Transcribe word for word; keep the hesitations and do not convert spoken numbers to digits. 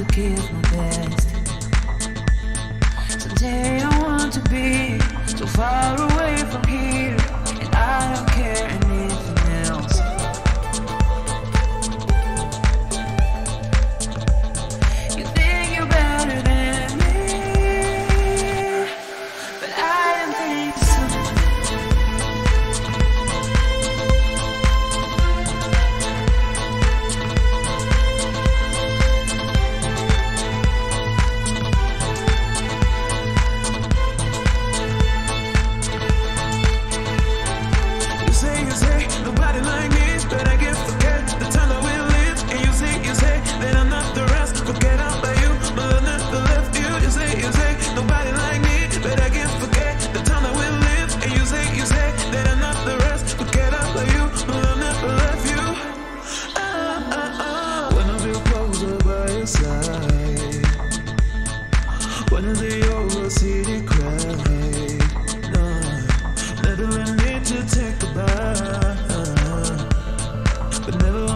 give my best. Someday I want to be so far away from here, and I don't care anything else. You think you're better than me, but I don't think so. Nobody like me, but I can't forget the time that we lived. And you say, you say that I'm not the rest. Forget about you, my love never left you. You say, you say nobody like me, but I can't forget the time that we lived. And you say, you say that I'm not the rest. Forget about you, my love never left you. Ah, ah, ah. When I feel closer by your side, when I see your city cry, no, never let me to take a bite. But never